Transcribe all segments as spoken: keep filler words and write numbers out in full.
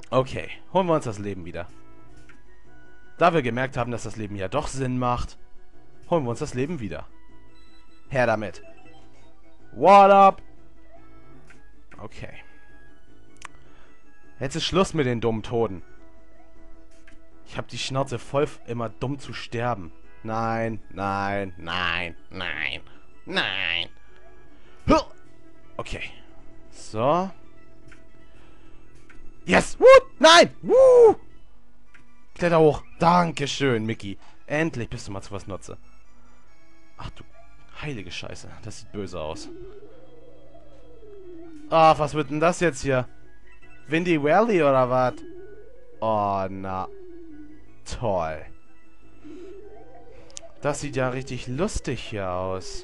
Okay, holen wir uns das Leben wieder. Da wir gemerkt haben, dass das Leben ja doch Sinn macht, holen wir uns das Leben wieder. Her damit. What up? Okay. Jetzt ist Schluss mit den dummen Toten. Ich habe die Schnauze voll, immer dumm zu sterben. Nein, nein, nein, nein, nein. Okay. So. Yes! Woo! Nein! Woo! Kletter hoch. Dankeschön, Mickey. Endlich bist du mal zu was Nutze. Ach du heilige Scheiße. Das sieht böse aus. Ach, was wird denn das jetzt hier? Windy Valley oder was? Oh, na. Toll. Das sieht ja richtig lustig hier aus.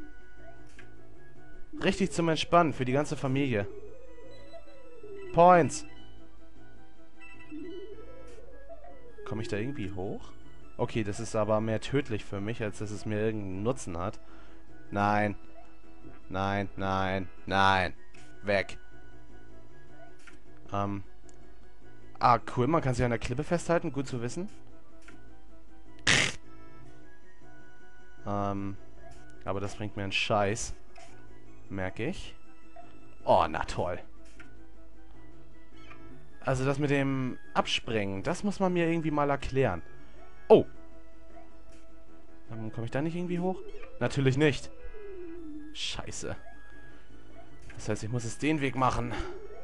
Richtig zum Entspannen für die ganze Familie. Points. Komme ich da irgendwie hoch? Okay, das ist aber mehr tödlich für mich, als dass es mir irgendeinen Nutzen hat. Nein. Nein, nein, nein. Weg. Ähm. Ah, cool, man kann sich an der Klippe festhalten. Gut zu wissen. ähm. Aber das bringt mir einen Scheiß. Merke ich. Oh, na toll. Also das mit dem Abspringen, das muss man mir irgendwie mal erklären. Oh. Dann komme ich da nicht irgendwie hoch? Natürlich nicht. Scheiße. Das heißt, ich muss es den Weg machen.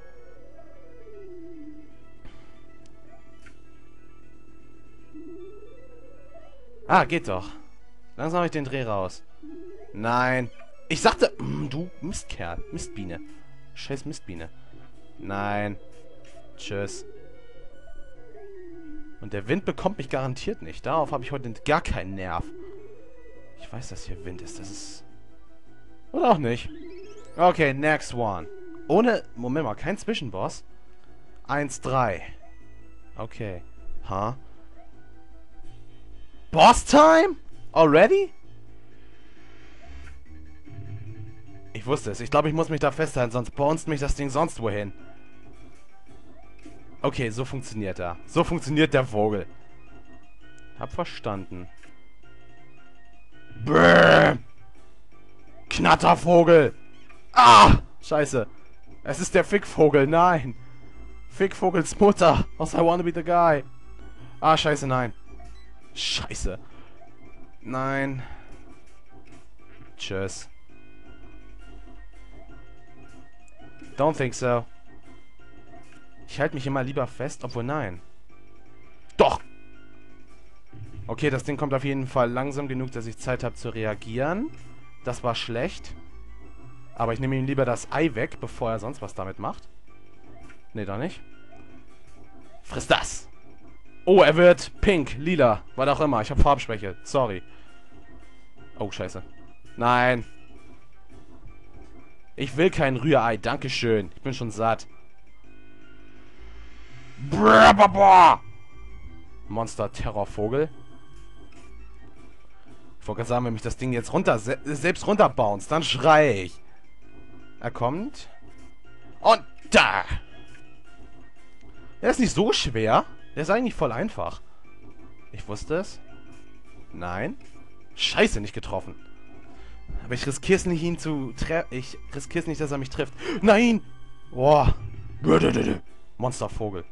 Ah, geht doch. Langsam habe ich den Dreh raus. Nein. Ich sagte... Mm, du Mistkerl. Mistbiene. Scheiß Mistbiene. Nein. Tschüss. Und der Wind bekommt mich garantiert nicht. Darauf habe ich heute gar keinen Nerv. Ich weiß, dass hier Wind ist. Das ist... Oder auch nicht. Okay, next one. Ohne... Moment mal, kein Zwischenboss. eins, drei. Okay. Huh? Boss time? Already? Ich wusste es. Ich glaube, ich muss mich da festhalten, sonst bounced mich das Ding sonst wohin. Okay, so funktioniert er. So funktioniert der Vogel. Hab verstanden. Brrr. Knattervogel. Ah! Scheiße. Es ist der Fickvogel. Nein. Fickvogels Mutter. Aus I Wanna Be The Guy. Ah, scheiße, nein. Scheiße. Nein. Tschüss. Don't think so. Ich halte mich immer lieber fest, obwohl nein. Doch! Okay, das Ding kommt auf jeden Fall langsam genug, dass ich Zeit habe zu reagieren. Das war schlecht. Aber ich nehme ihm lieber das Ei weg, bevor er sonst was damit macht. Nee, doch nicht. Friss das! Oh, er wird pink, lila, was auch immer. Ich habe Farbschwäche. Sorry. Oh, scheiße. Nein. Ich will kein Rührei. Dankeschön. Ich bin schon satt. Monster-Terrorvogel. Ich wollte gerade sagen, wenn mich das Ding jetzt runter, se selbst runterbounced, dann schrei ich. Er kommt. Und da! Der ist nicht so schwer. Der ist eigentlich voll einfach. Ich wusste es. Nein. Scheiße, nicht getroffen. Aber ich riskiere es nicht, ihn zu treffen. Ich riskiere es nicht, dass er mich trifft. Nein! Boah. Monstervogel.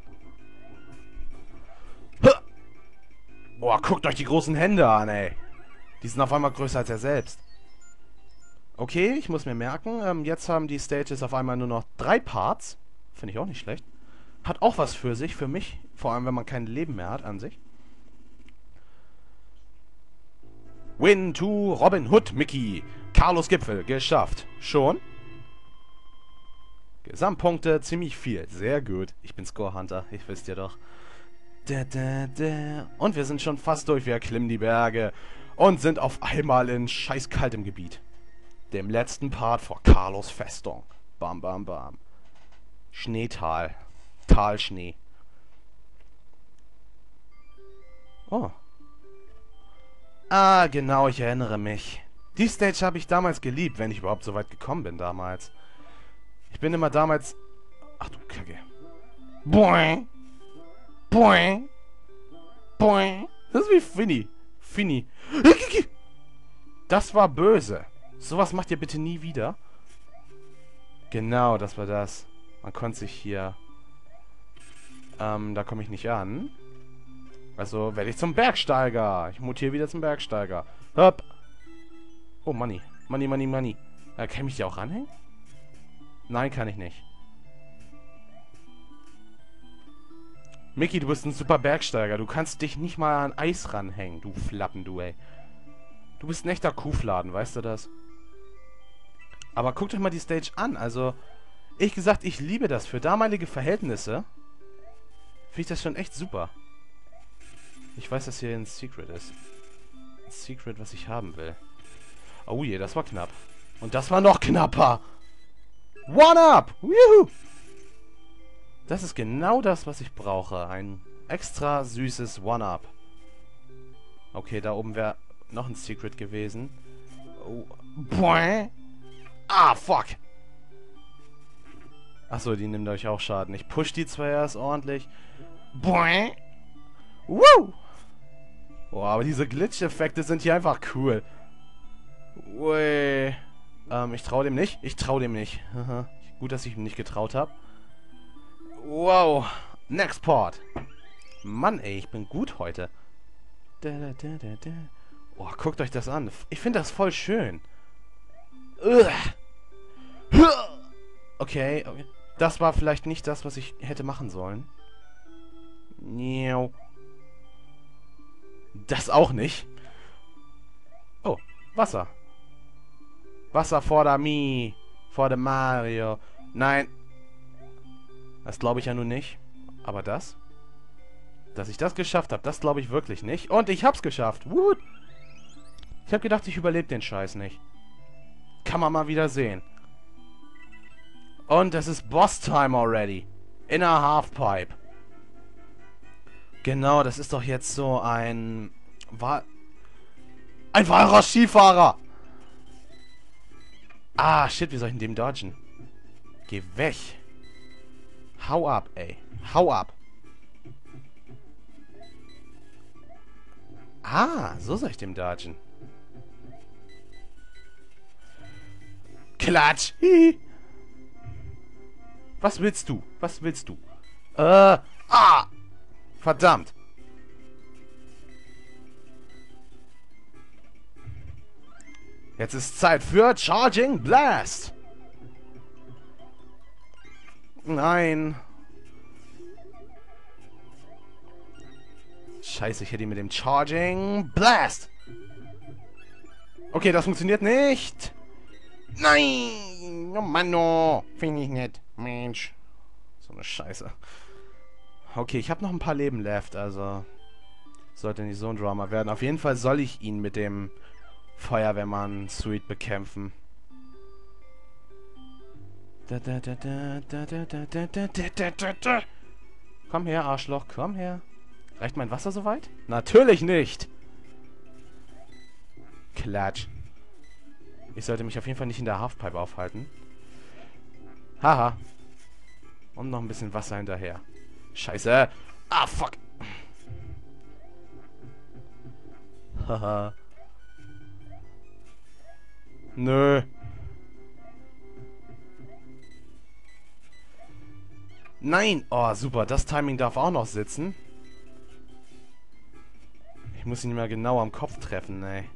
Boah, guckt euch die großen Hände an, ey. Die sind auf einmal größer als er selbst. Okay, ich muss mir merken, ähm, jetzt haben die Stages auf einmal nur noch drei Parts. Finde ich auch nicht schlecht. Hat auch was für sich, für mich. Vor allem, wenn man kein Leben mehr hat an sich. Win to Robin Hood, Mickey. Carlos Gipfel, geschafft. Schon? Gesamtpunkte, ziemlich viel. Sehr gut. Ich bin Score Hunter, ich wisst ihr doch. Da, da, da. Und wir sind schon fast durch. Wir erklimmen die Berge. Und sind auf einmal in scheiß kaltem Gebiet. Dem letzten Part vor Carlos Festung. Bam, bam, bam. Schneetal. Talschnee. Oh. Ah, genau, ich erinnere mich. Die Stage habe ich damals geliebt, wenn ich überhaupt so weit gekommen bin damals. Ich bin immer damals... Ach du Kacke. Boing! Boing. Boing. Das ist wie Finny. Finny. Das war böse. Sowas macht ihr bitte nie wieder. Genau, das war das. Man konnte sich hier... Ähm, da komme ich nicht an. Also werde ich zum Bergsteiger. Ich mutiere wieder zum Bergsteiger. Hopp. Oh, Money. Money, Money, Money. Äh, kann ich mich hier auch ranhängen? Nein, kann ich nicht. Mickey, du bist ein super Bergsteiger. Du kannst dich nicht mal an Eis ranhängen, du Flappen, du, ey. Du bist ein echter Kuhfladen, weißt du das? Aber guckt euch mal die Stage an. Also, ehrlich gesagt, ich liebe das. Für damalige Verhältnisse finde ich das schon echt super. Ich weiß, dass hier ein Secret ist. Ein Secret, was ich haben will. Oh je, das war knapp. Und das war noch knapper. One-Up! Juhu! Das ist genau das, was ich brauche. Ein extra süßes One-Up. Okay, da oben wäre noch ein Secret gewesen. Oh. Boing. Ah, fuck! Achso, die nimmt euch auch Schaden. Ich push die zwar erst ordentlich. Boing. Woo! Boah, aber diese Glitch-Effekte sind hier einfach cool. Ui. Ähm, ich trau dem nicht. Ich trau dem nicht. Gut, dass ich ihm nicht getraut habe. Wow. Next Part. Mann, ey, ich bin gut heute. Da, da, da, da, da. Oh, guckt euch das an. Ich finde das voll schön. Okay, okay. Das war vielleicht nicht das, was ich hätte machen sollen. Das auch nicht. Oh, Wasser. Wasser vor der Mi. Vor dem Mario. Nein. Das glaube ich ja nun nicht. Aber das? Dass ich das geschafft habe, das glaube ich wirklich nicht. Und ich hab's geschafft. Wut. Ich habe gedacht, ich überlebe den Scheiß nicht. Kann man mal wieder sehen. Und es ist Boss-Time already. In a Halfpipe. Genau, das ist doch jetzt so ein... Wa ein wahrer Skifahrer! Ah, shit, wie soll ich in dem dodgen? Geh weg. Hau ab, ey. Hau ab. Ah, so soll ich dem dodgen. Klatsch. Hihi. Was willst du? Was willst du? Äh, ah! Verdammt. Jetzt ist Zeit für Charging Blast. Nein. Scheiße, ich hätte ihn mit dem Charging Blast. Okay, das funktioniert nicht. Nein. Oh Mann, oh. Finde ich nicht. Mensch. So eine Scheiße. Okay, ich habe noch ein paar Leben left, also sollte nicht so ein Drama werden. Auf jeden Fall soll ich ihn mit dem Feuerwehrmann Sweet bekämpfen. Komm her, Arschloch, komm her. Reicht mein Wasser soweit? Natürlich nicht! Klatsch. Ich sollte mich auf jeden Fall nicht in der Halfpipe aufhalten. Haha. Und noch ein bisschen Wasser hinterher. Scheiße. Ah, fuck. Haha. Nö. Nein. Oh, super. Das Timing darf auch noch sitzen. Ich muss ihn mal genau am Kopf treffen, ey.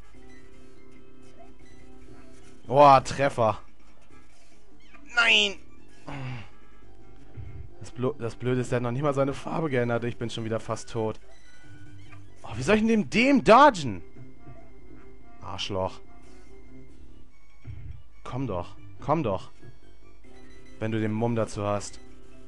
Oh, Treffer. Nein. Das, Blo das Blöde ist, der hat noch nicht mal seine Farbe geändert. Ich bin schon wieder fast tot. Oh, wie soll ich denn dem, dem dodgen? Arschloch. Komm doch. Komm doch. Wenn du den Mumm dazu hast.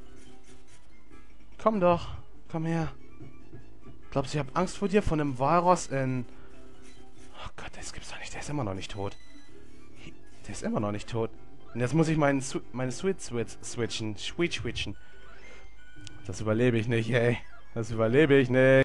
Komm doch. Komm her. Glaubst du, ich hab Angst vor dir? Von einem Walross in... Oh Gott, das gibt's doch nicht. Der ist immer noch nicht tot. Der ist immer noch nicht tot. Und jetzt muss ich meinen Su meine Switch switch switchen. Switch switchen. Das überlebe ich nicht, ey. Das überlebe ich nicht.